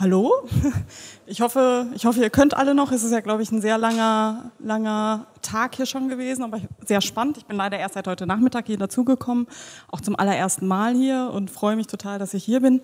Hallo, ich hoffe, ihr könnt alle noch. Es ist ja, glaube ich, ein sehr langer Tag hier schon gewesen, aber sehr spannend. Ich bin leider erst seit heute Nachmittag hier dazugekommen, auch zum allerersten Mal hier und freue mich total, dass ich hier bin.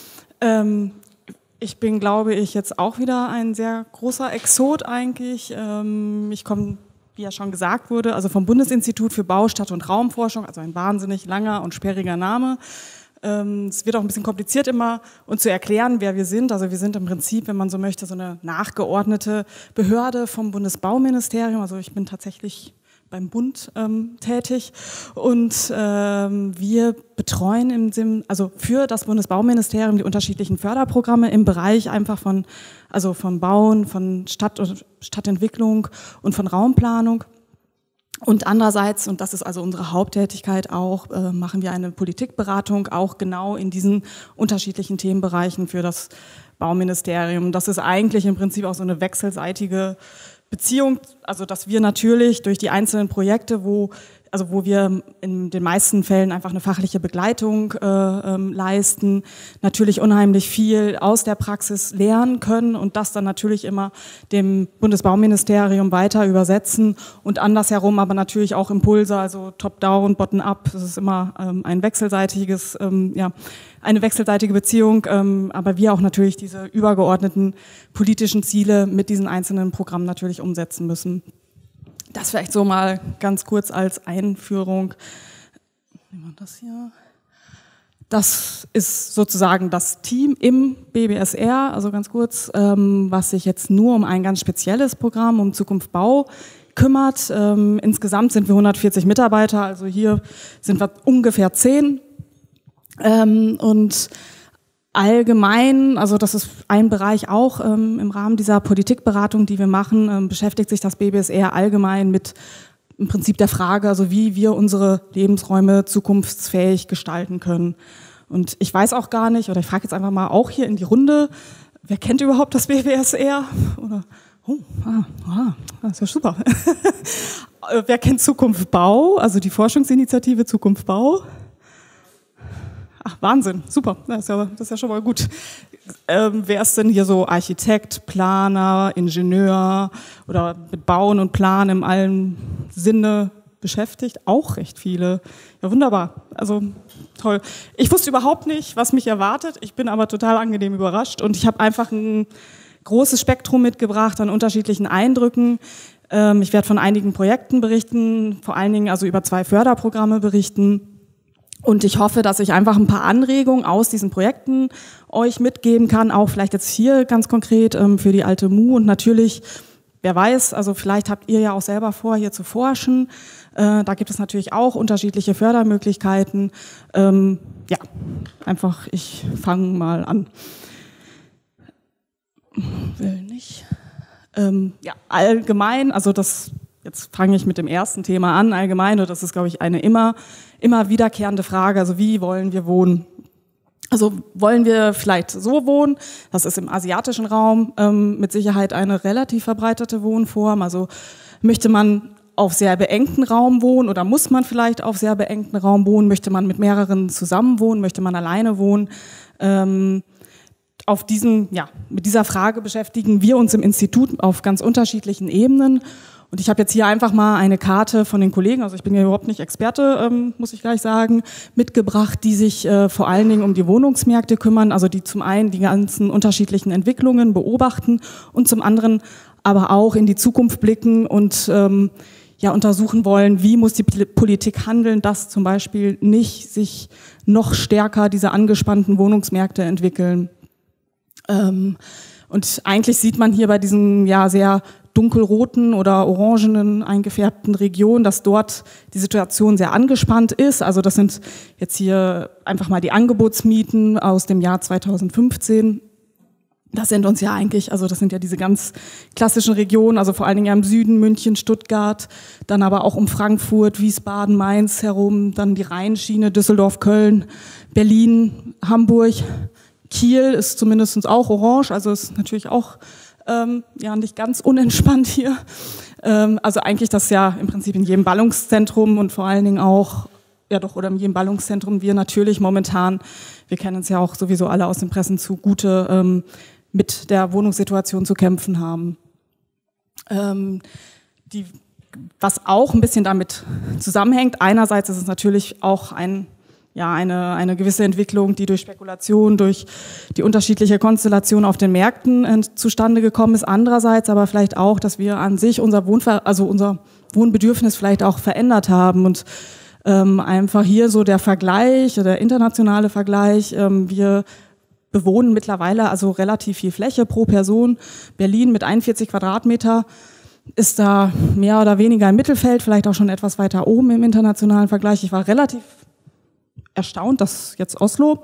Ich bin, glaube ich, jetzt auch wieder ein sehr großer Exot eigentlich. Ich komme, wie ja schon gesagt wurde, also vom Bundesinstitut für Bau, Stadt- und Raumforschung, also ein wahnsinnig langer und sperriger Name. Es wird auch ein bisschen kompliziert immer, uns zu erklären, wer wir sind. Also wir sind im Prinzip, wenn man so möchte, so eine nachgeordnete Behörde vom Bundesbauministerium. Also ich bin tatsächlich beim Bund tätig und wir betreuen also für das Bundesbauministerium die unterschiedlichen Förderprogramme im Bereich einfach von Bauen, von Stadtentwicklung und von Raumplanung. Und andererseits, und das ist also unsere Haupttätigkeit auch, machen wir eine Politikberatung auch genau in diesen unterschiedlichen Themenbereichen für das Bauministerium. Das ist eigentlich im Prinzip auch so eine wechselseitige Beziehung, also dass wir natürlich durch die einzelnen Projekte, wo wir in den meisten Fällen einfach eine fachliche Begleitung leisten, natürlich unheimlich viel aus der Praxis lernen können und das dann natürlich immer dem Bundesbauministerium weiter übersetzen und andersherum aber natürlich auch Impulse, also top-down, bottom-up, das ist immer eine wechselseitige Beziehung, aber wir auch natürlich diese übergeordneten politischen Ziele mit diesen einzelnen Programmen natürlich umsetzen müssen. Das vielleicht so mal ganz kurz als Einführung. Nehmen wir das hier. Das ist sozusagen das Team im BBSR, also ganz kurz, was sich jetzt nur um ein ganz spezielles Programm, um Zukunft Bau kümmert. Insgesamt sind wir 140 Mitarbeiter, also hier sind wir ungefähr 10. Und allgemein, also das ist ein Bereich auch im Rahmen dieser Politikberatung, die wir machen, beschäftigt sich das BBSR allgemein mit im Prinzip der Frage, also wie wir unsere Lebensräume zukunftsfähig gestalten können. Und ich weiß auch gar nicht, oder ich frage jetzt einfach mal auch hier in die Runde, wer kennt überhaupt das BBSR? Oder das ist ja super. Wer kennt Zukunft Bau, also die Forschungsinitiative Zukunft Bau? Ach, Wahnsinn, super, das ist ja schon mal gut. Wer ist denn hier so Architekt, Planer, Ingenieur oder mit Bauen und Planen im allen Sinne beschäftigt? Auch recht viele. Ja, wunderbar, also toll. Ich wusste überhaupt nicht, was mich erwartet, ich bin aber total angenehm überrascht und ich habe einfach ein großes Spektrum mitgebracht an unterschiedlichen Eindrücken. Ich werde von einigen Projekten berichten, vor allen Dingen also über 2 Förderprogramme berichten. Und ich hoffe, dass ich einfach ein paar Anregungen aus diesen Projekten euch mitgeben kann, auch vielleicht jetzt hier ganz konkret für die Alte MU. Und natürlich, wer weiß, also vielleicht habt ihr ja auch selber vor, hier zu forschen. Da gibt es natürlich auch unterschiedliche Fördermöglichkeiten. Ich fange mal an. Will nicht. Allgemein, also jetzt fange ich mit dem ersten Thema an, allgemein, und das ist, glaube ich, eine immer wiederkehrende Frage, also wie wollen wir wohnen? Also wollen wir vielleicht so wohnen, das ist im asiatischen Raum mit Sicherheit eine relativ verbreitete Wohnform, also möchte man auf sehr beengten Raum wohnen oder muss man vielleicht auf sehr beengten Raum wohnen, möchte man mit mehreren zusammen wohnen, möchte man alleine wohnen? Mit dieser Frage beschäftigen wir uns im Institut auf ganz unterschiedlichen Ebenen. Und ich habe jetzt hier einfach mal eine Karte von den Kollegen, also ich bin ja überhaupt nicht Experte, muss ich gleich sagen, mitgebracht, die sich vor allen Dingen um die Wohnungsmärkte kümmern, also die zum einen die ganzen unterschiedlichen Entwicklungen beobachten und zum anderen aber auch in die Zukunft blicken und untersuchen wollen, wie muss die Politik handeln, dass zum Beispiel nicht sich noch stärker diese angespannten Wohnungsmärkte entwickeln. Und eigentlich sieht man hier bei diesen sehr dunkelroten oder orangenen eingefärbten Regionen, dass dort die Situation sehr angespannt ist. Also das sind jetzt hier einfach mal die Angebotsmieten aus dem Jahr 2015. Das sind uns ja eigentlich, also das sind ja diese ganz klassischen Regionen, also vor allen Dingen ja im Süden, München, Stuttgart, dann aber auch um Frankfurt, Wiesbaden, Mainz herum, dann die Rheinschiene, Düsseldorf, Köln, Berlin, Hamburg, Kiel ist zumindest auch orange, also ist natürlich auch nicht ganz unentspannt hier. Also eigentlich das ja im Prinzip in jedem Ballungszentrum und vor allen Dingen auch, oder in jedem Ballungszentrum wir natürlich momentan, wir kennen es ja auch sowieso alle aus den Pressen zu, gute mit der Wohnungssituation zu kämpfen haben. Was auch ein bisschen damit zusammenhängt, einerseits ist es natürlich auch eine gewisse Entwicklung, die durch Spekulation, durch die unterschiedliche Konstellation auf den Märkten zustande gekommen ist. Andererseits aber vielleicht auch, dass wir an sich unser Wohnbedürfnis vielleicht auch verändert haben und einfach hier so der Vergleich, der internationale Vergleich, wir bewohnen mittlerweile also relativ viel Fläche pro Person. Berlin mit 41 Quadratmeter ist da mehr oder weniger im Mittelfeld, vielleicht auch schon etwas weiter oben im internationalen Vergleich. Ich war relativ erstaunt, dass jetzt Oslo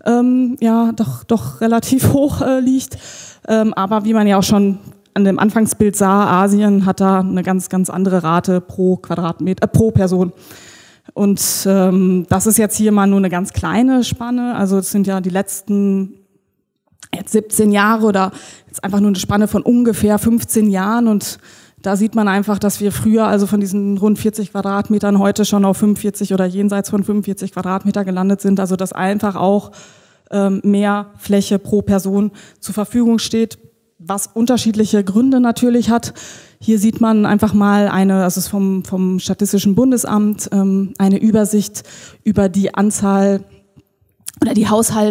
doch relativ hoch liegt. Aber wie man ja auch schon an dem Anfangsbild sah, Asien hat da eine ganz, ganz andere Rate pro Person. Und das ist jetzt hier mal nur eine ganz kleine Spanne. Also es sind ja die letzten jetzt 17 Jahre oder jetzt einfach nur eine Spanne von ungefähr 15 Jahren. Und da sieht man einfach, dass wir früher also von diesen rund 40 Quadratmetern heute schon auf 45 oder jenseits von 45 Quadratmeter gelandet sind. Also dass einfach auch mehr Fläche pro Person zur Verfügung steht, was unterschiedliche Gründe natürlich hat. Hier sieht man einfach mal das ist vom Statistischen Bundesamt, eine Übersicht über die Anzahl oder die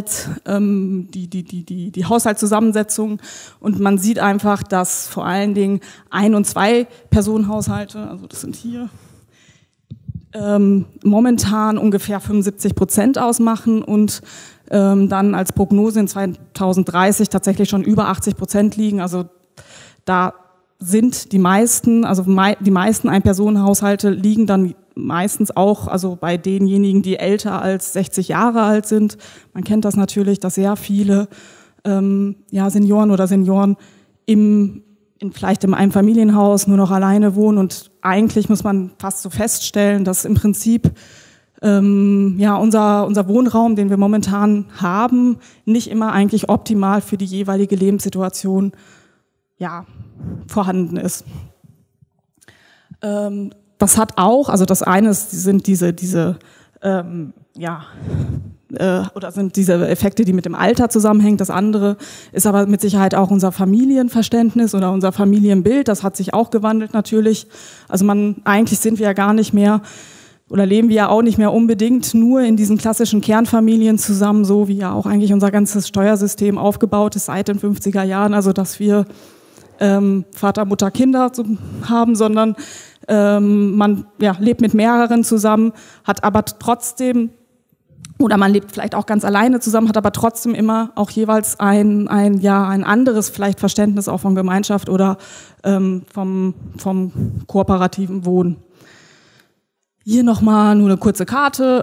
Haushaltszusammensetzung, und man sieht einfach, dass vor allen Dingen Ein- und Zwei-Personen-Haushalte, also das sind hier, momentan ungefähr 75% ausmachen und dann als Prognose in 2030 tatsächlich schon über 80% liegen. Also da sind die meisten Ein-Personen-Haushalte liegen dann meistens auch also bei denjenigen, die älter als 60 Jahre alt sind. Man kennt das natürlich, dass sehr viele Senioren oder Senioren vielleicht in einem Familienhaus nur noch alleine wohnen, und eigentlich muss man fast so feststellen, dass im Prinzip unser Wohnraum, den wir momentan haben, nicht immer eigentlich optimal für die jeweilige Lebenssituation vorhanden ist. Das hat auch, also das eine sind diese Effekte, die mit dem Alter zusammenhängen. Das andere ist aber mit Sicherheit auch unser Familienverständnis oder unser Familienbild. Das hat sich auch gewandelt natürlich. Also eigentlich sind wir ja gar nicht mehr oder leben wir ja auch nicht mehr unbedingt nur in diesen klassischen Kernfamilien zusammen, so wie ja auch eigentlich unser ganzes Steuersystem aufgebaut ist seit den 50er Jahren. Also dass wir Vater, Mutter, Kinder haben, sondern man lebt mit mehreren zusammen, hat aber trotzdem, oder man lebt vielleicht auch ganz alleine zusammen, hat aber trotzdem immer auch jeweils ein anderes vielleicht Verständnis auch von Gemeinschaft oder vom kooperativen Wohnen. Hier nochmal nur eine kurze Karte,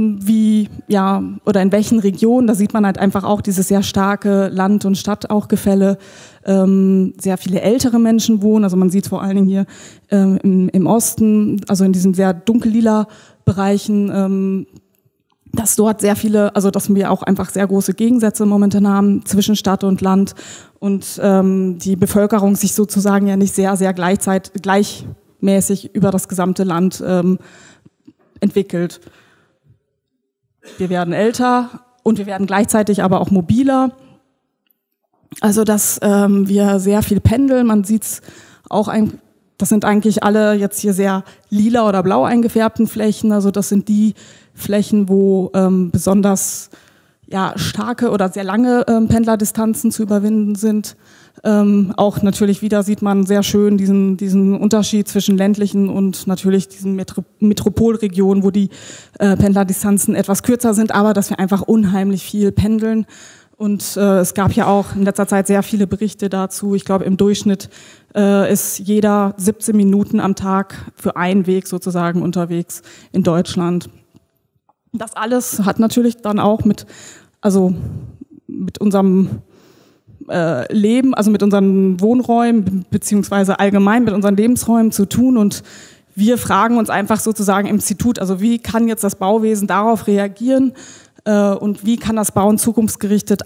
oder in welchen Regionen, da sieht man halt einfach auch dieses sehr starke Land- und Stadt auch Gefälle, sehr viele ältere Menschen wohnen, also man sieht vor allen Dingen hier im Osten, also in diesen sehr dunkellila Bereichen, dass dort sehr viele, also dass wir auch einfach sehr große Gegensätze momentan haben zwischen Stadt und Land und die Bevölkerung sich sozusagen ja nicht sehr, sehr gleichmäßig über das gesamte Land entwickelt. Wir werden älter und wir werden gleichzeitig aber auch mobiler. Also dass wir sehr viel pendeln. Man sieht es auch, das sind eigentlich alle jetzt hier sehr lila oder blau eingefärbten Flächen. Also das sind die Flächen, wo besonders starke oder sehr lange Pendlerdistanzen zu überwinden sind. Auch natürlich wieder sieht man sehr schön diesen Unterschied zwischen ländlichen und natürlich diesen Metropolregionen, wo die Pendlerdistanzen etwas kürzer sind, aber dass wir einfach unheimlich viel pendeln. Und es gab ja auch in letzter Zeit sehr viele Berichte dazu. Ich glaube, im Durchschnitt ist jeder 17 Minuten am Tag für einen Weg sozusagen unterwegs in Deutschland. Das alles hat natürlich dann auch mit unserem Leben, also mit unseren Wohnräumen beziehungsweise allgemein mit unseren Lebensräumen zu tun, und wir fragen uns einfach sozusagen im Institut, also wie kann jetzt das Bauwesen darauf reagieren und wie kann das Bauen zukünftig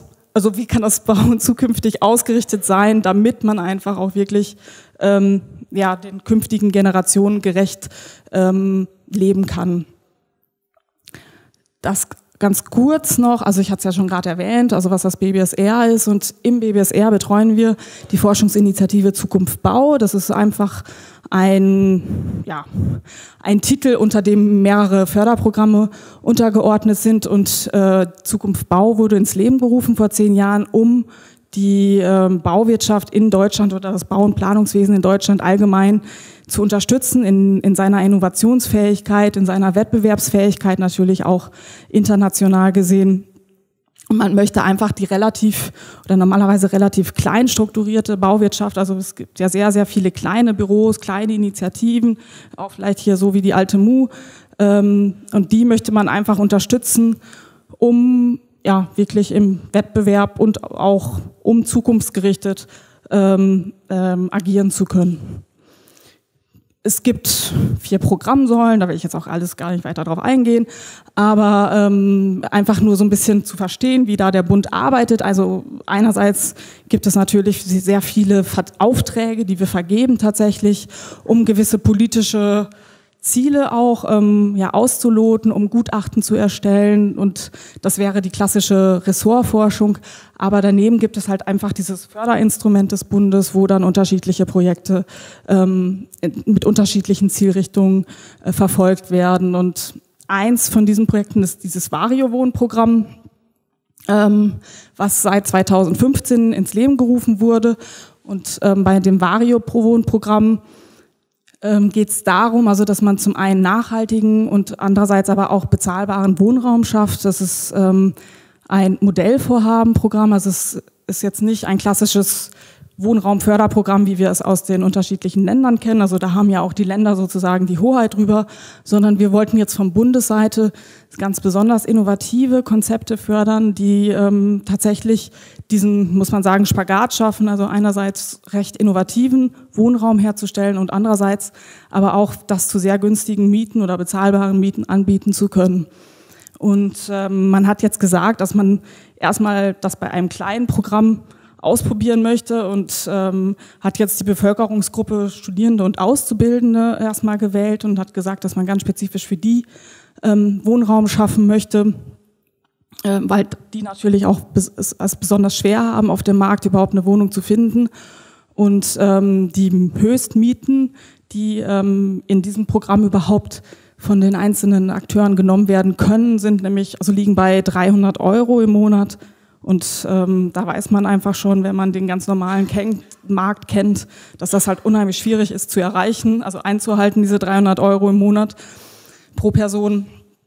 ausgerichtet sein, damit man einfach auch wirklich den künftigen Generationen gerecht leben kann. Das ganz kurz noch, also ich hatte es ja schon gerade erwähnt, also was das BBSR ist, und im BBSR betreuen wir die Forschungsinitiative Zukunft Bau. Das ist einfach ein Titel, unter dem mehrere Förderprogramme untergeordnet sind, und Zukunft Bau wurde ins Leben gerufen vor 10 Jahren, um die Bauwirtschaft in Deutschland oder das Bau- und Planungswesen in Deutschland allgemein zu unterstützen in seiner Innovationsfähigkeit, in seiner Wettbewerbsfähigkeit, natürlich auch international gesehen. Und man möchte einfach die normalerweise relativ klein strukturierte Bauwirtschaft, also es gibt ja sehr, sehr viele kleine Büros, kleine Initiativen, auch vielleicht hier so wie die Alte Mu, und die möchte man einfach unterstützen, um wirklich im Wettbewerb und auch um zukunftsgerichtet agieren zu können. Es gibt 4 Programmsäulen, da will ich jetzt auch alles gar nicht weiter drauf eingehen, aber einfach nur so ein bisschen zu verstehen, wie da der Bund arbeitet. Also einerseits gibt es natürlich sehr viele Aufträge, die wir vergeben tatsächlich, um gewisse politische Ziele auch auszuloten, um Gutachten zu erstellen, und das wäre die klassische Ressortforschung. Aber daneben gibt es halt einfach dieses Förderinstrument des Bundes, wo dann unterschiedliche Projekte mit unterschiedlichen Zielrichtungen verfolgt werden. Und eins von diesen Projekten ist dieses Vario-Wohnprogramm, was seit 2015 ins Leben gerufen wurde. Und bei dem Vario-Wohnprogramm geht es darum, also dass man zum einen nachhaltigen und andererseits aber auch bezahlbaren Wohnraum schafft. Das ist ein Modellvorhabenprogramm, also es ist jetzt nicht ein klassisches Wohnraumförderprogramm, wie wir es aus den unterschiedlichen Ländern kennen. Also da haben ja auch die Länder sozusagen die Hoheit drüber, sondern wir wollten jetzt von Bundesseite ganz besonders innovative Konzepte fördern, die tatsächlich diesen, muss man sagen, Spagat schaffen, also einerseits recht innovativen Wohnraum herzustellen und andererseits aber auch das zu sehr günstigen Mieten oder bezahlbaren Mieten anbieten zu können. Und man hat jetzt gesagt, dass man erstmal das bei einem kleinen Programm ausprobieren möchte und hat jetzt die Bevölkerungsgruppe Studierende und Auszubildende erstmal gewählt und hat gesagt, dass man ganz spezifisch für die Wohnraum schaffen möchte, weil die natürlich auch es besonders schwer haben, auf dem Markt überhaupt eine Wohnung zu finden. Und die Höchstmieten, die in diesem Programm überhaupt von den einzelnen Akteuren genommen werden können, liegen bei 300 € im Monat. Und da weiß man einfach schon, wenn man den ganz normalen Markt kennt, dass das halt unheimlich schwierig ist zu erreichen, also einzuhalten, diese 300 € im Monat pro Person.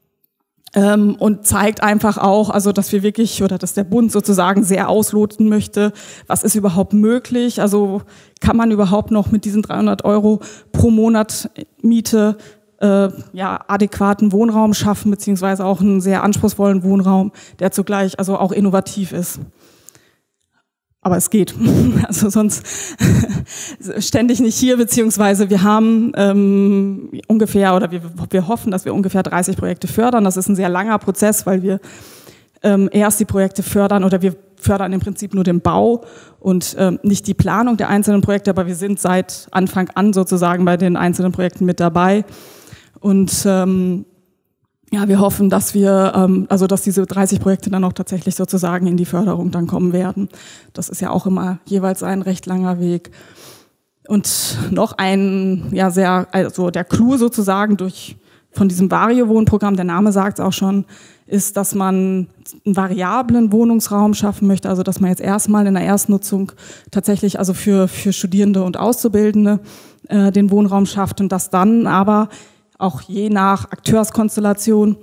Und zeigt einfach auch, also dass wir wirklich, oder dass der Bund sozusagen sehr ausloten möchte, was ist überhaupt möglich, also kann man überhaupt noch mit diesen 300 € pro Monat Miete adäquaten Wohnraum schaffen, beziehungsweise auch einen sehr anspruchsvollen Wohnraum, der zugleich also auch innovativ ist. Aber es geht. Also sonst ständig nicht hier, beziehungsweise wir haben ungefähr, oder wir hoffen, dass wir ungefähr 30 Projekte fördern. Das ist ein sehr langer Prozess, weil wir erst die Projekte fördern, oder wir fördern im Prinzip nur den Bau und nicht die Planung der einzelnen Projekte, aber wir sind seit Anfang an sozusagen bei den einzelnen Projekten mit dabei. Und wir hoffen, dass dass diese 30 Projekte dann auch tatsächlich sozusagen in die Förderung dann kommen werden. Das ist ja auch immer jeweils ein recht langer Weg. Und noch der Clou sozusagen von diesem Vario-Wohnprogramm, der Name sagt es auch schon, ist, dass man einen variablen Wohnungsraum schaffen möchte, also dass man jetzt erstmal in der Erstnutzung tatsächlich also für Studierende und Auszubildende den Wohnraum schafft und dass dann aber auch je nach Akteurskonstellation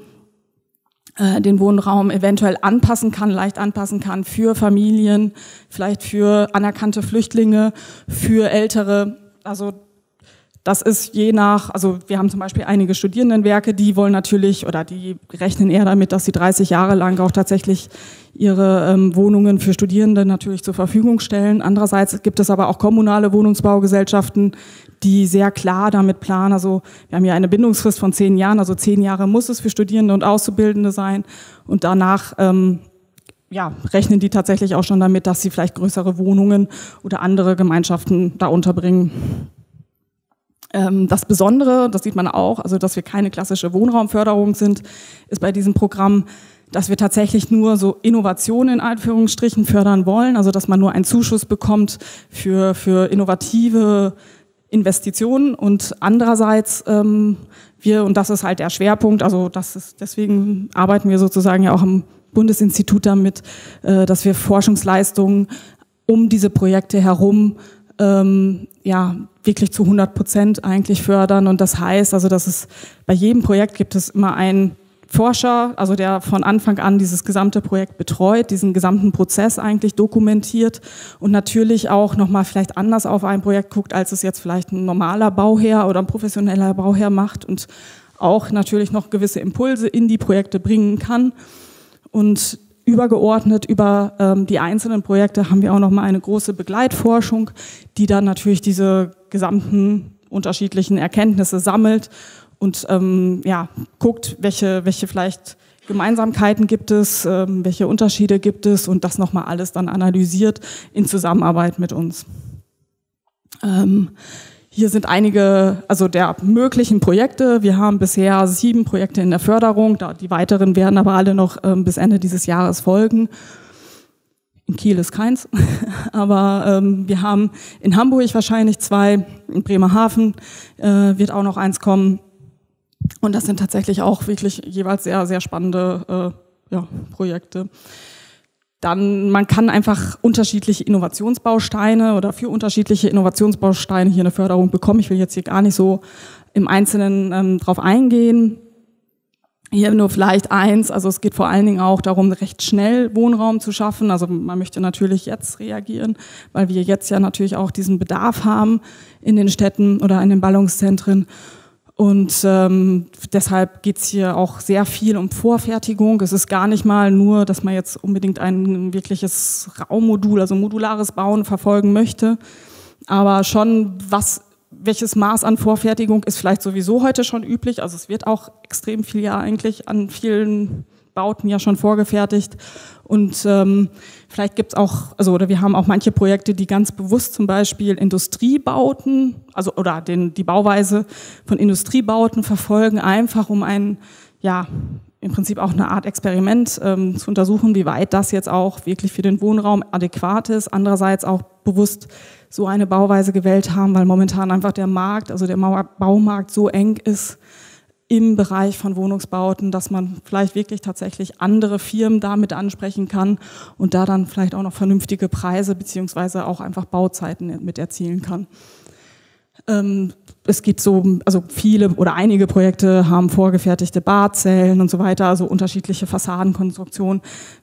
den Wohnraum eventuell leicht anpassen kann für Familien, vielleicht für anerkannte Flüchtlinge, für Ältere. Also das ist also wir haben zum Beispiel einige Studierendenwerke, die wollen natürlich, oder die rechnen eher damit, dass sie 30 Jahre lang auch tatsächlich ihre Wohnungen für Studierende natürlich zur Verfügung stellen. Andererseits gibt es aber auch kommunale Wohnungsbaugesellschaften, die sehr klar damit planen. Also wir haben ja eine Bindungsfrist von 10 Jahren, also 10 Jahre muss es für Studierende und Auszubildende sein. Und danach rechnen die tatsächlich auch schon damit, dass sie vielleicht größere Wohnungen oder andere Gemeinschaften da unterbringen. Das Besondere, das sieht man auch, also dass wir keine klassische Wohnraumförderung sind, ist bei diesem Programm, dass wir tatsächlich nur so Innovationen in Anführungsstrichen fördern wollen, also dass man nur einen Zuschuss bekommt für innovative Investitionen und andererseits und das ist halt der Schwerpunkt, also deswegen arbeiten wir sozusagen ja auch am Bundesinstitut damit, dass wir Forschungsleistungen um diese Projekte herum wirklich zu 100% eigentlich fördern und das heißt, also dass es bei jedem Projekt gibt es immer einen Forscher, also der von Anfang an dieses gesamte Projekt betreut, diesen gesamten Prozess eigentlich dokumentiert und natürlich auch nochmal vielleicht anders auf ein Projekt guckt, als es jetzt vielleicht ein normaler Bauherr oder ein professioneller Bauherr macht und auch natürlich noch gewisse Impulse in die Projekte bringen kann. Und übergeordnet über die einzelnen Projekte haben wir auch nochmal eine große Begleitforschung, die dann natürlich diese gesamten unterschiedlichen Erkenntnisse sammelt und guckt, welche vielleicht Gemeinsamkeiten gibt es, welche Unterschiede gibt es und das nochmal alles dann analysiert in Zusammenarbeit mit uns. Hier sind einige, also der möglichen Projekte. Wir haben bisher 7 Projekte in der Förderung, die weiteren werden aber alle noch bis Ende dieses Jahres folgen. In Kiel ist keins, aber wir haben in Hamburg wahrscheinlich 2, in Bremerhaven wird auch noch eins kommen. Und das sind tatsächlich auch wirklich jeweils sehr, sehr spannende Projekte. Dann, man kann einfach unterschiedliche Innovationsbausteine oder für unterschiedliche Innovationsbausteine hier eine Förderung bekommen. Ich will jetzt hier gar nicht so im Einzelnen drauf eingehen. Hier nur vielleicht eins, also es geht vor allen Dingen auch darum, recht schnell Wohnraum zu schaffen. Also man möchte natürlich jetzt reagieren, weil wir jetzt ja natürlich auch diesen Bedarf haben in den Städten oder in den Ballungszentren. Und deshalb geht's hier auch sehr viel um Vorfertigung. Es ist gar nicht mal nur, dass man jetzt unbedingt ein wirkliches Raummodul, also modulares Bauen verfolgen möchte, aber schon welches Maß an Vorfertigung ist vielleicht sowieso heute schon üblich. Also es wird auch extrem viel ja eigentlich an vielen Bauten ja schon vorgefertigt. Und vielleicht gibt's auch, oder wir haben auch manche Projekte, die ganz bewusst zum Beispiel Industriebauten, die Bauweise von Industriebauten verfolgen, einfach um im Prinzip auch eine Art Experiment zu untersuchen, wie weit das jetzt auch wirklich für den Wohnraum adäquat ist. Andererseits auch bewusst so eine Bauweise gewählt haben, weil momentan einfach der Markt, also der Baumarkt so eng ist im Bereich von Wohnungsbauten, dass man vielleicht wirklich tatsächlich andere Firmen damit ansprechen kann und da dann vielleicht auch noch vernünftige Preise beziehungsweise auch einfach Bauzeiten mit erzielen kann. Es gibt viele oder einige Projekte haben vorgefertigte Badzellen und so weiter, also unterschiedliche Fassadenkonstruktionen.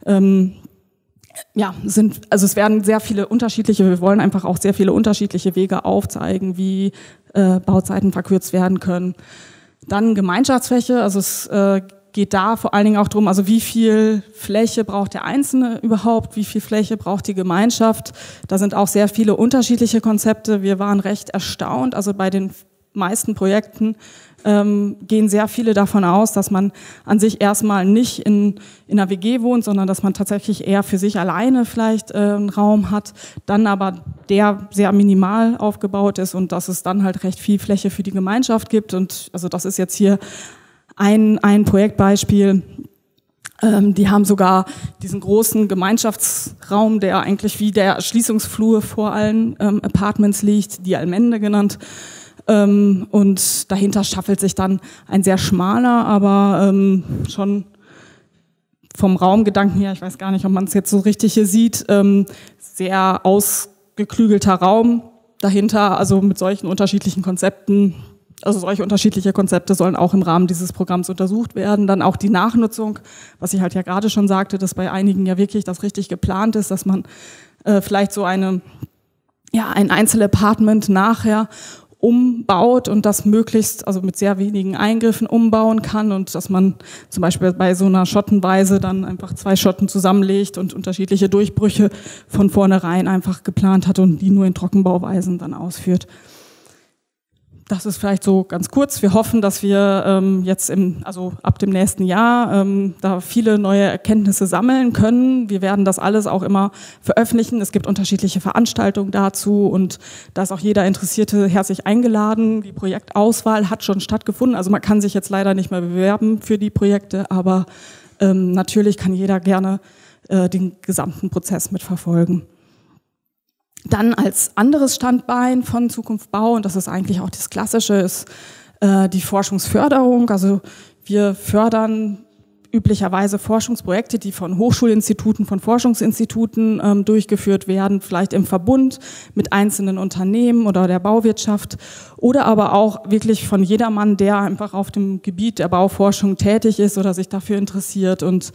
Es werden sehr viele wir wollen einfach auch sehr viele unterschiedliche Wege aufzeigen, wie Bauzeiten verkürzt werden können. Dann Gemeinschaftsfläche, also es geht da vor allen Dingen auch darum, also wie viel Fläche braucht der Einzelne überhaupt, wie viel Fläche braucht die Gemeinschaft. Da sind auch sehr viele unterschiedliche Konzepte. Wir waren recht erstaunt, also bei den meisten Projekten gehen sehr viele davon aus, dass man an sich erstmal nicht in einer WG wohnt, sondern dass man tatsächlich eher für sich alleine vielleicht einen Raum hat, dann aber der sehr minimal aufgebaut ist und dass es dann halt recht viel Fläche für die Gemeinschaft gibt. Und also das ist jetzt hier ein Projektbeispiel. Die haben sogar diesen großen Gemeinschaftsraum, der eigentlich wie der Erschließungsflur vor allen Apartments liegt, die Allmende genannt. Und dahinter schaffelt sich dann ein sehr schmaler, aber schon vom Raumgedanken her, ich weiß gar nicht, ob man es jetzt so richtig hier sieht, sehr ausgeklügelter Raum dahinter, also mit solchen unterschiedlichen Konzepten. Also solche unterschiedliche Konzepte sollen auch im Rahmen dieses Programms untersucht werden. Dann auch die Nachnutzung, was ich halt ja gerade schon sagte, dass bei einigen ja wirklich das richtig geplant ist, dass man vielleicht so ein Einzelapartment nachher umbaut und das möglichst, also mit sehr wenigen Eingriffen umbauen kann und dass man zum Beispiel bei so einer Schottenweise dann einfach 2 Schotten zusammenlegt und unterschiedliche Durchbrüche von vornherein einfach geplant hat und die nur in Trockenbauweisen dann ausführt. Das ist vielleicht so ganz kurz. Wir hoffen, dass wir jetzt ab dem nächsten Jahr da viele neue Erkenntnisse sammeln können. Wir werden das alles auch immer veröffentlichen. Es gibt unterschiedliche Veranstaltungen dazu und da ist auch jeder Interessierte herzlich eingeladen. Die Projektauswahl hat schon stattgefunden. Also man kann sich jetzt leider nicht mehr bewerben für die Projekte, aber natürlich kann jeder gerne den gesamten Prozess mitverfolgen. Dann als anderes Standbein von Zukunft Bau, und das ist eigentlich auch das Klassische, ist die Forschungsförderung. Also wir fördern üblicherweise Forschungsprojekte, die von Hochschulinstituten, von Forschungsinstituten durchgeführt werden, vielleicht im Verbund mit einzelnen Unternehmen oder der Bauwirtschaft oder aber auch wirklich von jedermann, der einfach auf dem Gebiet der Bauforschung tätig ist oder sich dafür interessiert. Und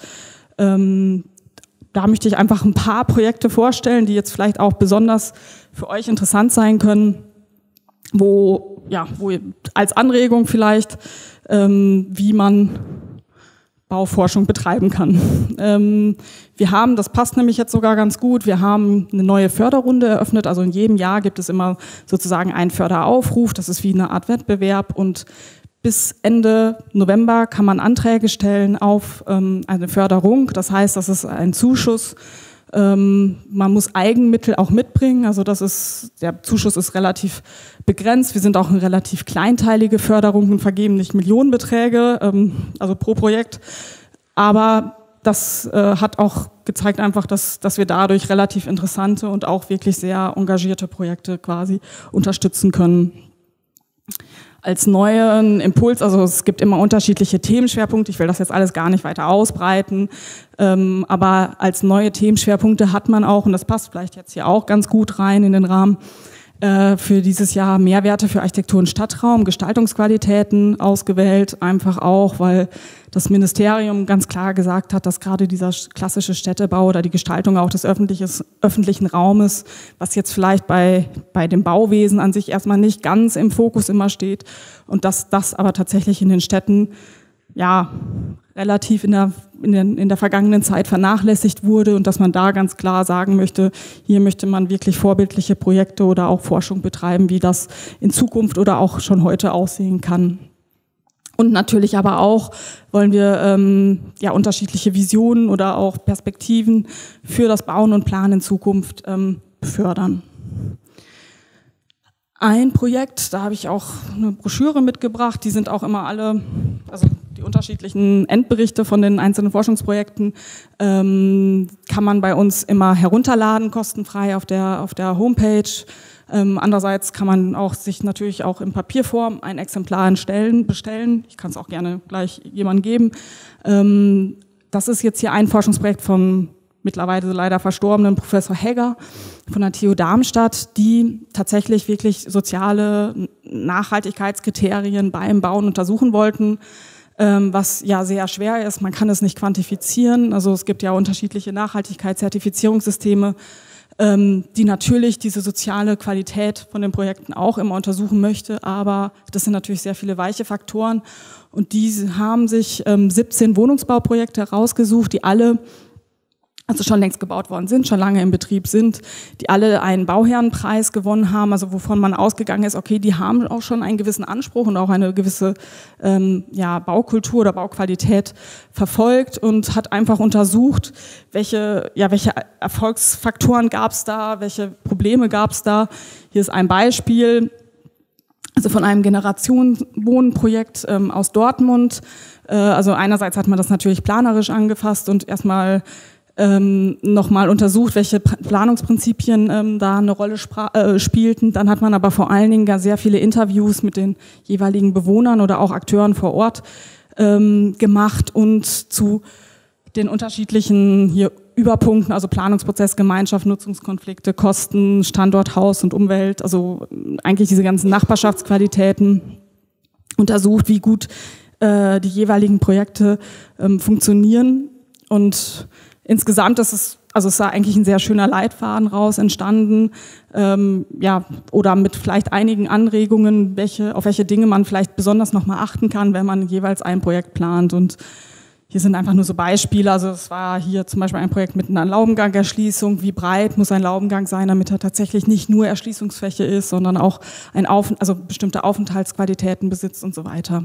da möchte ich einfach ein paar Projekte vorstellen, die jetzt vielleicht auch besonders für euch interessant sein können, wo als Anregung vielleicht, wie man Bauforschung betreiben kann. Wir haben, das passt nämlich jetzt sogar ganz gut, wir haben eine neue Förderrunde eröffnet, also in jedem Jahr gibt es immer sozusagen einen Förderaufruf, das ist wie eine Art Wettbewerb, und bis Ende November kann man Anträge stellen auf eine Förderung, das heißt, das ist ein Zuschuss. Man muss Eigenmittel auch mitbringen, also der Zuschuss ist relativ begrenzt. Wir sind auch eine relativ kleinteilige Förderung und vergeben nicht Millionenbeträge, also pro Projekt. Aber das hat auch gezeigt einfach, dass wir dadurch relativ interessante und auch wirklich sehr engagierte Projekte quasi unterstützen können. Als neuen Impuls, also es gibt immer unterschiedliche Themenschwerpunkte, ich will das jetzt alles gar nicht weiter ausbreiten, aber als neue Themenschwerpunkte hat man auch, und das passt vielleicht jetzt hier auch ganz gut rein in den Rahmen, für dieses Jahr Mehrwerte für Architektur und Stadtraum, Gestaltungsqualitäten ausgewählt, einfach auch, weil das Ministerium ganz klar gesagt hat, dass gerade dieser klassische Städtebau oder die Gestaltung auch des öffentlichen Raumes, was jetzt vielleicht bei dem Bauwesen an sich erstmal nicht ganz im Fokus immer steht, und dass das aber tatsächlich in den Städten relativ in der vergangenen Zeit vernachlässigt wurde, und dass man da ganz klar sagen möchte, hier möchte man wirklich vorbildliche Projekte oder auch Forschung betreiben, wie das in Zukunft oder auch schon heute aussehen kann. Und natürlich aber auch wollen wir unterschiedliche Visionen oder auch Perspektiven für das Bauen und Planen in Zukunft fördern. Ein Projekt, da habe ich auch eine Broschüre mitgebracht, die sind auch immer alle, also die unterschiedlichen Endberichte von den einzelnen Forschungsprojekten kann man bei uns immer herunterladen, kostenfrei auf der Homepage. Andererseits kann man auch sich natürlich auch in Papierform ein Exemplar bestellen. Ich kann es auch gerne gleich jemandem geben. Das ist jetzt hier ein Forschungsprojekt vom mittlerweile leider verstorbenen Professor Hegger von der TU Darmstadt, die tatsächlich wirklich soziale Nachhaltigkeitskriterien beim Bauen untersuchen wollten, was ja sehr schwer ist. Man kann es nicht quantifizieren. Also es gibt ja unterschiedliche Nachhaltigkeitszertifizierungssysteme, die natürlich diese soziale Qualität von den Projekten auch immer untersuchen möchte, aber das sind natürlich sehr viele weiche Faktoren, und diese haben sich 17 Wohnungsbauprojekte herausgesucht, die alle schon längst gebaut worden sind, schon lange im Betrieb sind, die alle einen Bauherrenpreis gewonnen haben, also wovon man ausgegangen ist, okay, die haben auch schon einen gewissen Anspruch und auch eine gewisse Baukultur oder Bauqualität verfolgt, und hat einfach untersucht, welche Erfolgsfaktoren gab es da, welche Probleme gab es da. Hier ist ein Beispiel, also von einem Generationenwohnprojekt aus Dortmund. Also einerseits hat man das natürlich planerisch angefasst und erstmal nochmal untersucht, welche Planungsprinzipien da eine Rolle spielten. Dann hat man aber vor allen Dingen sehr viele Interviews mit den jeweiligen Bewohnern oder auch Akteuren vor Ort gemacht und zu den unterschiedlichen hier Überpunkten, also Planungsprozess, Gemeinschaft, Nutzungskonflikte, Kosten, Standort, Haus und Umwelt, also eigentlich diese ganzen Nachbarschaftsqualitäten untersucht, wie gut die jeweiligen Projekte funktionieren. Und insgesamt es ist da eigentlich ein sehr schöner Leitfaden raus entstanden, oder mit vielleicht einigen Anregungen, auf welche Dinge man vielleicht besonders nochmal achten kann, wenn man jeweils ein Projekt plant. Und hier sind einfach nur so Beispiele, also es war hier zum Beispiel ein Projekt mit einer Laubengangerschließung, wie breit muss ein Laubengang sein, damit er tatsächlich nicht nur Erschließungsfläche ist, sondern auch bestimmte Aufenthaltsqualitäten besitzt und so weiter.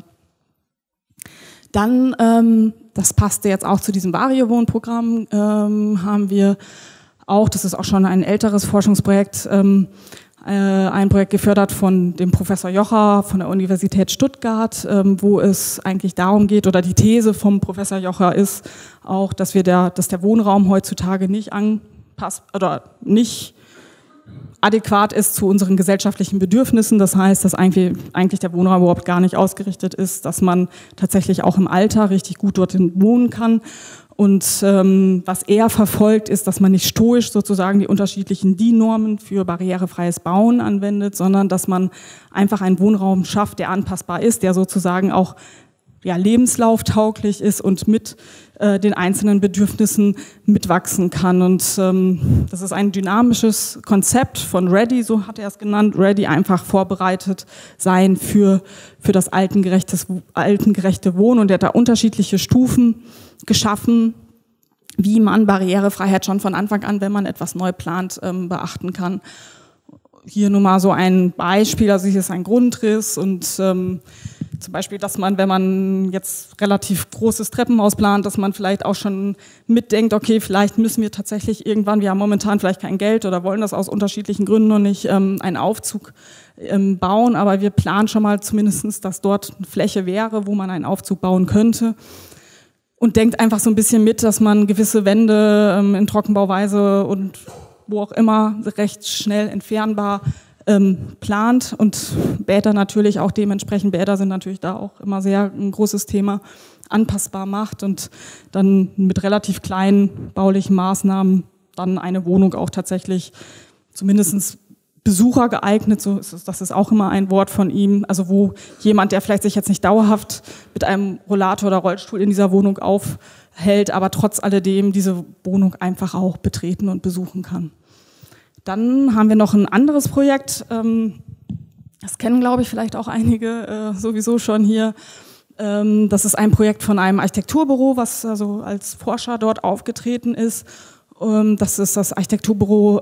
Dann, das passte jetzt auch zu diesem Vario-Wohnprogramm, haben wir auch, das ist auch schon ein älteres Forschungsprojekt, ein Projekt gefördert von dem Professor Jocher von der Universität Stuttgart, wo es eigentlich darum geht, oder die These vom Professor Jocher ist auch, dass der Wohnraum heutzutage nicht anpasst oder nicht adäquat ist zu unseren gesellschaftlichen Bedürfnissen. Das heißt, dass eigentlich der Wohnraum überhaupt gar nicht ausgerichtet ist, dass man tatsächlich auch im Alter richtig gut dort wohnen kann. Und was er verfolgt, ist, dass man nicht stoisch sozusagen die unterschiedlichen DIN-Normen für barrierefreies Bauen anwendet, sondern dass man einfach einen Wohnraum schafft, der anpassbar ist, der sozusagen auch lebenslauftauglich ist und mit den einzelnen Bedürfnissen mitwachsen kann. Und das ist ein dynamisches Konzept von Ready, so hat er es genannt. Ready, einfach vorbereitet sein für das altengerechte Wohnen. Und er hat da unterschiedliche Stufen geschaffen, wie man Barrierefreiheit schon von Anfang an, wenn man etwas neu plant, beachten kann. Hier nur mal so ein Beispiel, also hier ist ein Grundriss und zum Beispiel, dass man, wenn man jetzt relativ großes Treppenhaus plant, dass man vielleicht auch schon mitdenkt, okay, vielleicht müssen wir tatsächlich irgendwann, wir haben momentan vielleicht kein Geld oder wollen das aus unterschiedlichen Gründen noch nicht, einen Aufzug bauen, aber wir planen schon mal zumindest, dass dort eine Fläche wäre, wo man einen Aufzug bauen könnte. Und denkt einfach so ein bisschen mit, dass man gewisse Wände in Trockenbauweise und wo auch immer recht schnell entfernbar plant und Bäder natürlich auch dementsprechend, Bäder sind natürlich da auch immer sehr ein großes Thema, anpassbar macht und dann mit relativ kleinen baulichen Maßnahmen dann eine Wohnung auch tatsächlich zumindest Besucher geeignet, das ist auch immer ein Wort von ihm, also wo jemand, der vielleicht sich jetzt nicht dauerhaft mit einem Rollator oder Rollstuhl in dieser Wohnung aufhält, aber trotz alledem diese Wohnung einfach auch betreten und besuchen kann. Dann haben wir noch ein anderes Projekt, das kennen, glaube ich, vielleicht auch einige sowieso schon hier. Das ist ein Projekt von einem Architekturbüro, was also als Forscher dort aufgetreten ist. Das ist das Architekturbüro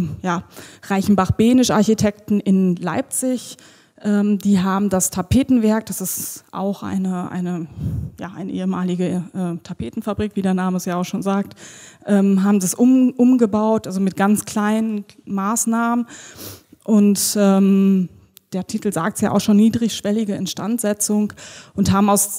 Reichenbach-Behnisch Architekten in Leipzig. Die haben das Tapetenwerk, das ist auch eine ehemalige Tapetenfabrik, wie der Name es ja auch schon sagt, haben das umgebaut, also mit ganz kleinen Maßnahmen. Und der Titel sagt es ja auch schon, niedrigschwellige Instandsetzung, und haben aus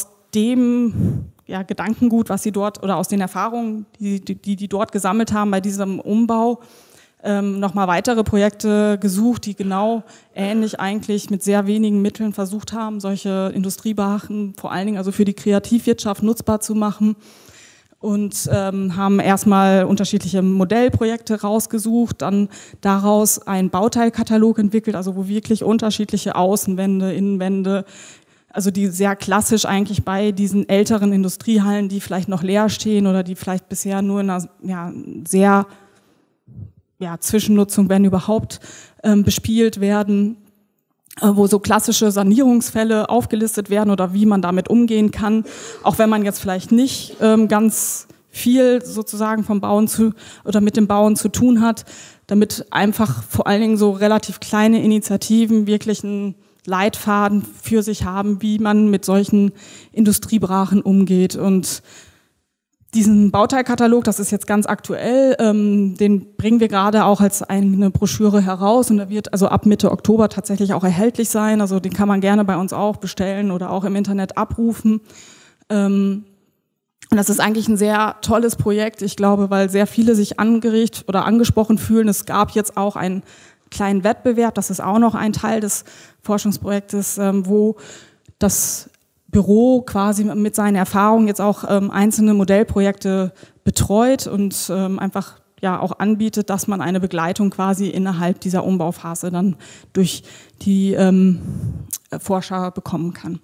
dem Gedankengut, was sie dort, oder aus den Erfahrungen, die dort gesammelt haben bei diesem Umbau, nochmal weitere Projekte gesucht, die genau ähnlich eigentlich mit sehr wenigen Mitteln versucht haben, solche Industriebrachen vor allen Dingen also für die Kreativwirtschaft nutzbar zu machen, und haben erstmal unterschiedliche Modellprojekte rausgesucht, dann daraus einen Bauteilkatalog entwickelt, also wo wirklich unterschiedliche Außenwände, Innenwände, also die sehr klassisch eigentlich bei diesen älteren Industriehallen, die vielleicht noch leer stehen oder die vielleicht bisher nur in einer sehr Zwischennutzung, wenn überhaupt, bespielt werden, wo so klassische Sanierungsfälle aufgelistet werden oder wie man damit umgehen kann, auch wenn man jetzt vielleicht nicht ganz viel sozusagen vom Bauen mit dem Bauen zu tun hat, damit einfach vor allen Dingen so relativ kleine Initiativen wirklich einen Leitfaden für sich haben, wie man mit solchen Industriebrachen umgeht. Und diesen Bauteilkatalog, das ist jetzt ganz aktuell, den bringen wir gerade auch als eine Broschüre heraus, und der wird also ab Mitte Oktober tatsächlich auch erhältlich sein. Also den kann man gerne bei uns auch bestellen oder auch im Internet abrufen. Und das ist eigentlich ein sehr tolles Projekt, ich glaube, weil sehr viele sich angeregt oder angesprochen fühlen. Es gab jetzt auch einen kleinen Wettbewerb, das ist auch noch ein Teil des Forschungsprojektes, wo das Büro quasi mit seinen Erfahrungen jetzt auch einzelne Modellprojekte betreut und einfach auch anbietet, dass man eine Begleitung quasi innerhalb dieser Umbauphase dann durch die Forscher bekommen kann.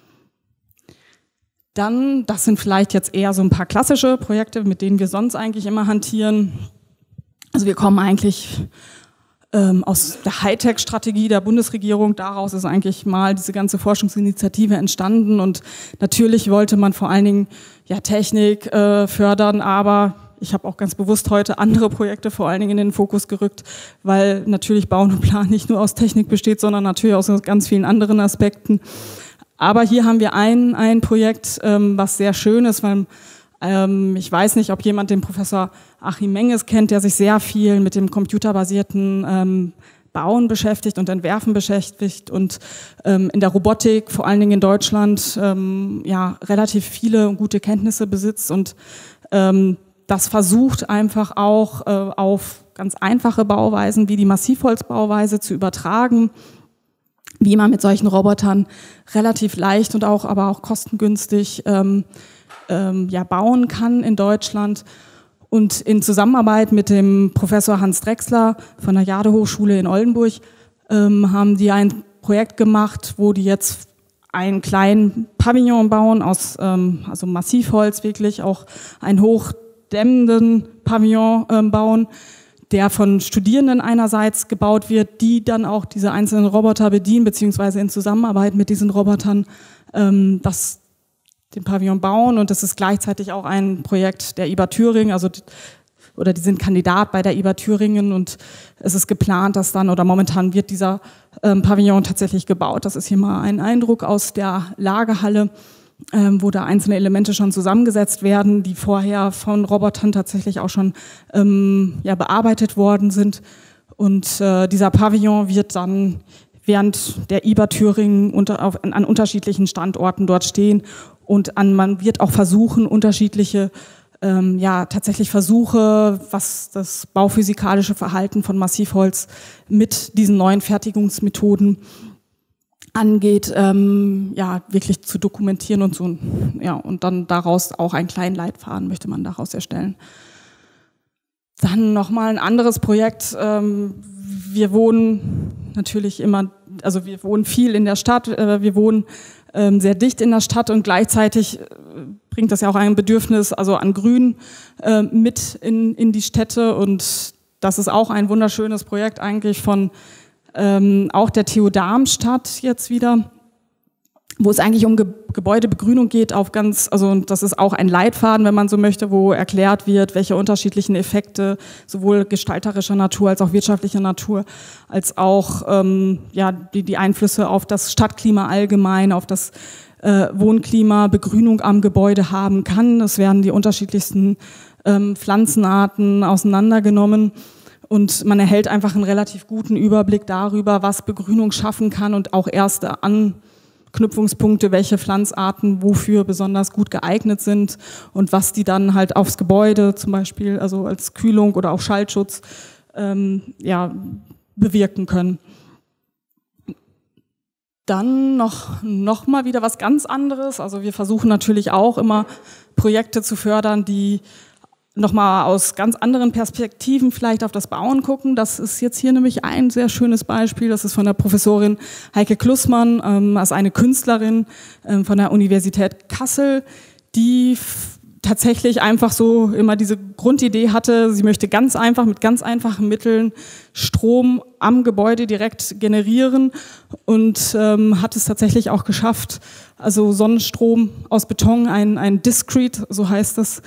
Dann, das sind vielleicht jetzt eher so ein paar klassische Projekte, mit denen wir sonst eigentlich immer hantieren. Also wir kommen eigentlich aus der Hightech-Strategie der Bundesregierung, daraus ist eigentlich mal diese ganze Forschungsinitiative entstanden, und natürlich wollte man vor allen Dingen Technik fördern, aber ich habe auch ganz bewusst heute andere Projekte vor allen Dingen in den Fokus gerückt, weil natürlich Bauen und Plan nicht nur aus Technik besteht, sondern natürlich aus ganz vielen anderen Aspekten. Aber hier haben wir ein Projekt, was sehr schön ist, weil ich weiß nicht, ob jemand den Professor Achim Menges kennt, der sich sehr viel mit dem computerbasierten Bauen beschäftigt und Entwerfen beschäftigt und in der Robotik, vor allen Dingen in Deutschland, relativ viele und gute Kenntnisse besitzt und das versucht einfach auch auf ganz einfache Bauweisen wie die Massivholzbauweise zu übertragen, wie man mit solchen Robotern relativ leicht und aber auch kostengünstig bauen kann in Deutschland. Und in Zusammenarbeit mit dem Professor Hans Drechsler von der Jade-Hochschule in Oldenburg haben die ein Projekt gemacht, wo die jetzt einen kleinen Pavillon bauen aus also Massivholz, wirklich auch einen hochdämmenden Pavillon bauen, der von Studierenden einerseits gebaut wird, die dann auch diese einzelnen Roboter bedienen, beziehungsweise in Zusammenarbeit mit diesen Robotern den Pavillon bauen. Und das ist gleichzeitig auch ein Projekt der IBA Thüringen, die sind Kandidat bei der IBA Thüringen und es ist geplant, dass dann, oder momentan wird dieser Pavillon tatsächlich gebaut. Das ist hier mal ein Eindruck aus der Lagerhalle, wo da einzelne Elemente schon zusammengesetzt werden, die vorher von Robotern tatsächlich auch schon bearbeitet worden sind. Und dieser Pavillon wird dann während der IBA Thüringen an unterschiedlichen Standorten dort stehen und man wird auch versuchen, unterschiedliche tatsächlich Versuche, was das bauphysikalische Verhalten von Massivholz mit diesen neuen Fertigungsmethoden angeht, wirklich zu dokumentieren und so, und dann daraus auch einen kleinen Leitfaden möchte man daraus erstellen. Dann nochmal ein anderes Projekt. Wir wohnen natürlich wir wohnen viel in der Stadt, wir wohnen sehr dicht in der Stadt und gleichzeitig bringt das ja auch ein Bedürfnis an Grün mit in die Städte und das ist auch ein wunderschönes Projekt eigentlich von auch der TU Darmstadt jetzt wieder, wo es eigentlich um Gebäudebegrünung geht und das ist auch ein Leitfaden, wenn man so möchte, wo erklärt wird, welche unterschiedlichen Effekte sowohl gestalterischer Natur als auch wirtschaftlicher Natur, als auch die Einflüsse auf das Stadtklima allgemein, auf das Wohnklima, Begrünung am Gebäude haben kann. Es werden die unterschiedlichsten Pflanzenarten auseinandergenommen. Und man erhält einfach einen relativ guten Überblick darüber, was Begrünung schaffen kann und auch erste Anknüpfungspunkte, welche Pflanzarten wofür besonders gut geeignet sind und was die dann halt aufs Gebäude zum Beispiel, also als Kühlung oder auch Schallschutz, bewirken können. Dann noch mal wieder was ganz anderes. Also wir versuchen natürlich auch immer Projekte zu fördern, die nochmal aus ganz anderen Perspektiven vielleicht auf das Bauen gucken. Das ist jetzt hier nämlich ein sehr schönes Beispiel. Das ist von der Professorin Heike Klussmann, als eine Künstlerin von der Universität Kassel, die tatsächlich einfach so immer diese Grundidee hatte, sie möchte ganz einfach mit ganz einfachen Mitteln Strom am Gebäude direkt generieren und hat es tatsächlich auch geschafft, also Sonnenstrom aus Beton, ein Discrete, so heißt das,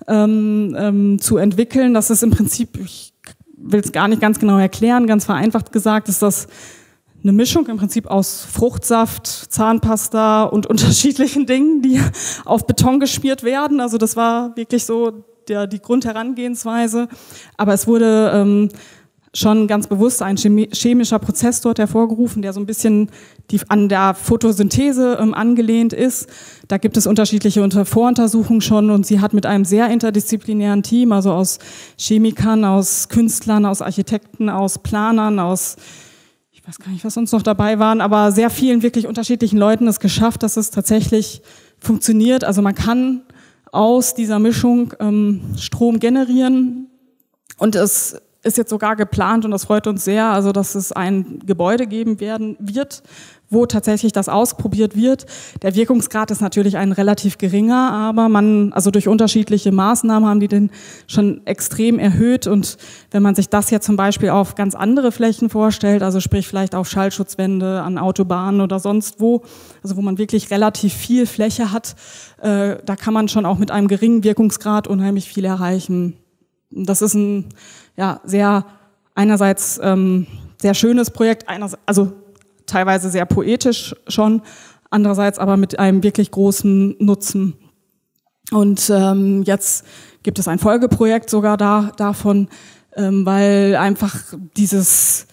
zu entwickeln. Das ist im Prinzip, ich will es gar nicht ganz genau erklären, ganz vereinfacht gesagt, ist das eine Mischung im Prinzip aus Fruchtsaft, Zahnpasta und unterschiedlichen Dingen, die auf Beton geschmiert werden. Also das war wirklich so die Grundherangehensweise. Aber es wurde schon ganz bewusst ein chemischer Prozess dort hervorgerufen, der so ein bisschen an der Photosynthese angelehnt ist. Da gibt es unterschiedliche Voruntersuchungen schon und sie hat mit einem sehr interdisziplinären Team, also aus Chemikern, aus Künstlern, aus Architekten, aus Planern, ich weiß gar nicht, was sonst noch dabei waren, aber sehr vielen wirklich unterschiedlichen Leuten es geschafft, dass es tatsächlich funktioniert. Also man kann aus dieser Mischung Strom generieren und es ist jetzt sogar geplant und das freut uns sehr, also dass es ein Gebäude geben wird, wo tatsächlich das ausprobiert wird. Der Wirkungsgrad ist natürlich ein relativ geringer, aber durch unterschiedliche Maßnahmen haben die den schon extrem erhöht und wenn man sich das jetzt zum Beispiel auf ganz andere Flächen vorstellt, also sprich vielleicht auf Schallschutzwände an Autobahnen oder sonst wo, also wo man wirklich relativ viel Fläche hat, da kann man schon auch mit einem geringen Wirkungsgrad unheimlich viel erreichen. Das ist ein sehr einerseits sehr schönes Projekt, also teilweise sehr poetisch schon, andererseits aber mit einem wirklich großen Nutzen. Und jetzt gibt es ein Folgeprojekt sogar davon, weil einfach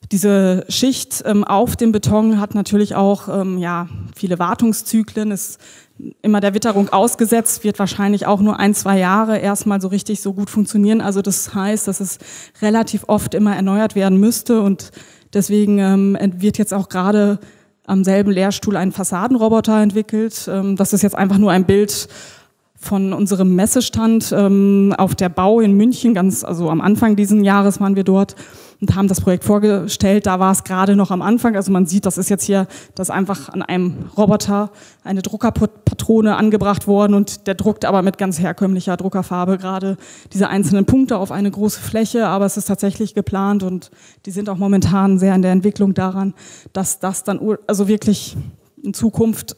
Diese Schicht auf dem Beton hat natürlich auch viele Wartungszyklen, ist immer der Witterung ausgesetzt, wird wahrscheinlich auch nur 1-2 Jahre erstmal so richtig so gut funktionieren. Also das heißt, dass es relativ oft immer erneuert werden müsste und deswegen wird jetzt auch gerade am selben Lehrstuhl ein Fassadenroboter entwickelt. Das ist jetzt einfach nur ein Bild von unserem Messestand auf der Bau in München, also am Anfang dieses Jahres waren wir dort und haben das Projekt vorgestellt. Da war es gerade noch am Anfang, also man sieht, das ist jetzt hier, das ist einfach an einem Roboter eine Druckerpatrone angebracht worden und der druckt aber mit ganz herkömmlicher Druckerfarbe gerade diese einzelnen Punkte auf eine große Fläche, aber es ist tatsächlich geplant und die sind auch momentan sehr in der Entwicklung daran, dass das dann also wirklich in Zukunft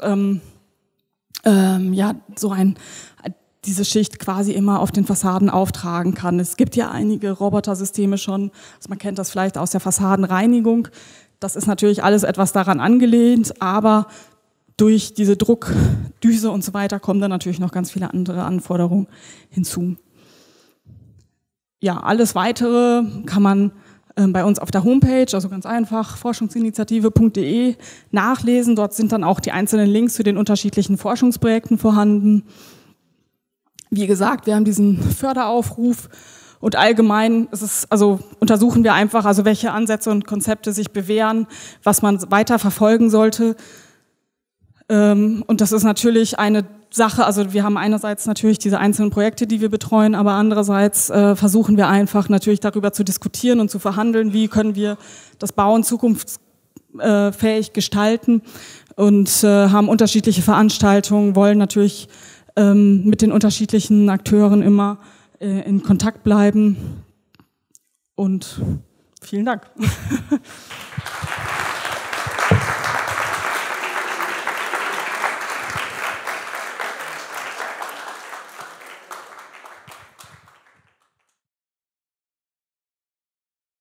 diese Schicht quasi immer auf den Fassaden auftragen kann. Es gibt ja einige Robotersysteme schon, also man kennt das vielleicht aus der Fassadenreinigung. Das ist natürlich alles etwas daran angelehnt, aber durch diese Druckdüse und so weiter kommen dann natürlich noch ganz viele andere Anforderungen hinzu. Ja, alles Weitere kann man bei uns auf der Homepage, also ganz einfach, forschungsinitiative.de nachlesen. Dort sind dann auch die einzelnen Links zu den unterschiedlichen Forschungsprojekten vorhanden. Wie gesagt, wir haben diesen Förderaufruf und allgemein untersuchen wir einfach, also welche Ansätze und Konzepte sich bewähren, was man weiter verfolgen sollte. Und das ist natürlich eine Sache, also wir haben einerseits natürlich diese einzelnen Projekte, die wir betreuen, aber andererseits versuchen wir einfach natürlich darüber zu diskutieren und zu verhandeln, wie können wir das Bauen zukunftsfähig gestalten und haben unterschiedliche Veranstaltungen, wollen natürlich mit den unterschiedlichen Akteuren immer in Kontakt bleiben und vielen Dank.